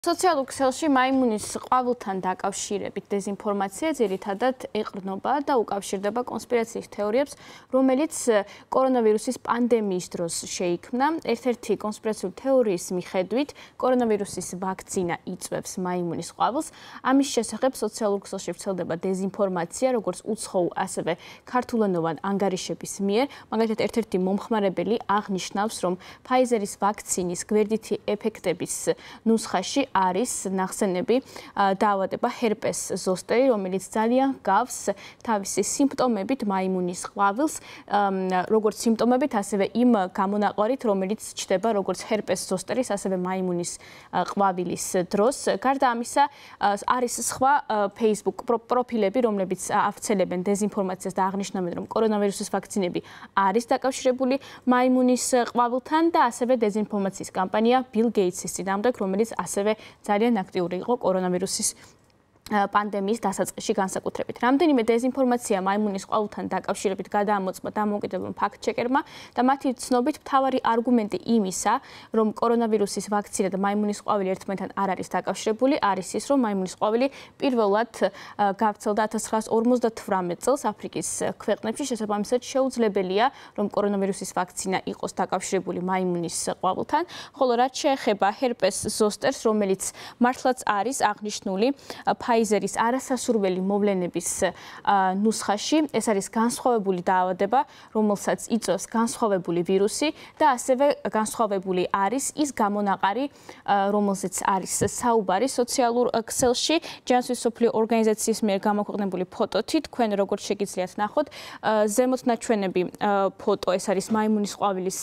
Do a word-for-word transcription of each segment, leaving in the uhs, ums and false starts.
სოციალურ ქსელში მაიმუნის ყვავილთან დაკავშირებით დეზინფორმაცია ძირითადად ეყრდნობა და უკავშირდება კონსპირაციის თეორიებს, რომელიც კორონავირუსის პანდემიის დროს შეიქმნა. ერთ-ერთი კონსპირაციული თეორიის მიხედვით კორონავირუსის ვაქცინა იწვევს მაიმუნის ყვავილს. ამის შესახებ სოციალურ ქსელში ვრცელდება დეზინფორმაცია, როგორც უცხოურ, ასევე ქართულენოვან ანგარიშების მიერ. მაგალითად, ერთ-ერთი მომხმარებელი აღნიშნავს, რომ ფაიზერის ვაქცინის გვერდითი ეფექტების ნუსხაში არის ნახსენები დაავადება ჰერპეს ზოსტერი, რომელიც ძალიან გავს თავისი სიმპტომებით მაიმუნის ყვავილს, როგორც სიმპტომებით, ასევე იმ გამონაყარით, რომელიც ჩნდება როგორც ჰერპეს ზოსტერის, ასევე მაიმუნის ყვავილის დროს. გარდა ამისა, არის სხვა Facebook პროფილები, რომლებიც ავრცელებენ დეზინფორმაციას და აღნიშნავენ, რომ კორონავირუსის ვაქცინები არის დაკავშირებული მაიმუნის ყვავილთან და ასევე დეზინფორმაციის კამპანია ბილ გეიტსის წინააღმდეგ, რომელიც ასევე ძალიან აქტიური იყო კორონავირუსის პანდემიის დასაწყისში განსაკუთრებით. რამდენიმე დეზინფორმაცია მაიმუნის ყვავილთან დაკავშირებით გადაამოწმა დამოუკიდებელ ფაქტ-ჩეკერმა და მათი ცნობით მთავარი არგუმენტი იმისა, რომ კორონავირუსის ვაქცინა და მაიმუნის ყვავილი ერთმანეთთან არ არის დაკავშირებული, არის ის, რომ მაიმუნის ყვავილი პირველად გავრცელდა ათას ცხრაას ორმოცდათვრამეტ წელს აფრიკის ქვეყნებში, შესაბამისად შეუძლებელია, რომ კორონავირუსის ვაქცინა იყოს დაკავშირებული მაიმუნის ყვავილთან, ხოლო რაც შეეხება ჰერპეს ზოსტერს, რომელიც მართლაც არის აღნიშნული ფაიზერის არასასურველი მოვლენების ნუსხაში, ეს არის განსხვავებული დაავადება, რომელსაც იწვევს განსხვავებული ვირუსი და ასევე განსხვავებული არის ის გამონაყარი, რომელზეც არის საუბარი სოციალურ ქსელში, ჯანსაღ სოფლიო ორგანიზაციის მიერ გამოქვეყნებული ფოტოთი, თქვენ როგორც შეგიძლიათ ნახოთ, ზემოთ ნაჩვენები ფოტო, ეს არის მაიმუნის ყვავილის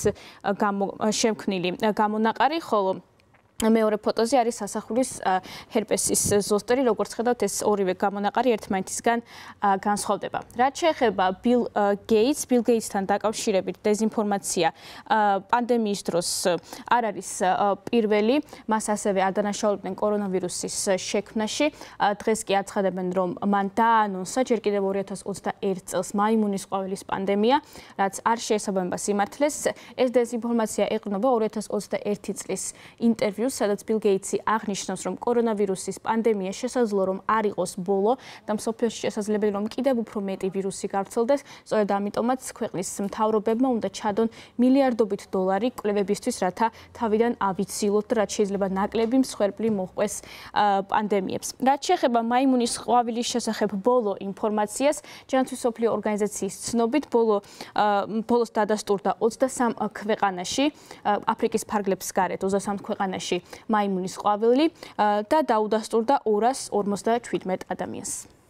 შემქმნილი გამონაყარი, ხოლო მეორე ფოტოზე არის სასახლის ჰერპესის ზოსტერი, როგორც ხედავთ, ეს ორივე გამონაყარი ერთმანეთისგან განსხვავდება. რაც შეეხება ბილ გეიტს, ბილ გეიტსთან დაკავშირებით დეზინფორმაცია პანდემიის დროს არ არის პირველი, მას ასევე ადანაშაულებდნენ კორონავირუსის შექმნაში. დღეს კი აცხადებენ, რომ მან დაანონსა ჯერ კიდევ ორი ათას ოცდაერთ წელს მაიმუნის ყვავილის პანდემია, რაც არ შეესაბამება სიმართლეს. ეს დეზინფორმაცია ეყრდნობა ორი ათას ოცდაერთი წლის ინტერვიუს, სადაც ბილ გეიტსი აღნიშნავს, რომ კორონავირუსის პანდემია შესაძლოა, რომ არ იყოს ბოლო და მსოფლიოში შესაძლებელია, რომ კიდევ უფრო მეტი ვირუსი გავრცელდეს. სწორედ ამიტომაც ქვეყნის მთავრობებმა უნდა ჩადონ მილიარდობით დოლარი კვლევებისთვის, რათა თავიდან ავიცილოთ და რაც შეიძლება ნაკლები მსხვერპლი მოჰყვეს პანდემიებს. რაც შეეხება მაიმუნის ყვავილის შესახებ ბოლო ინფორმაციას, ჯანსაღ სოფლიო ორგანიზაციის ცნობით, ბოლო ბოლოს დადასტურდა ოცდასამ ქვეყანაში, აფრიკის ფარგლებს გარეთ ოცდასამ ქვეყანაში მაიმუნის ყვავილი და დაუდასტურდა ორას ორმოცდაჩვიდმეტ ადამიანს.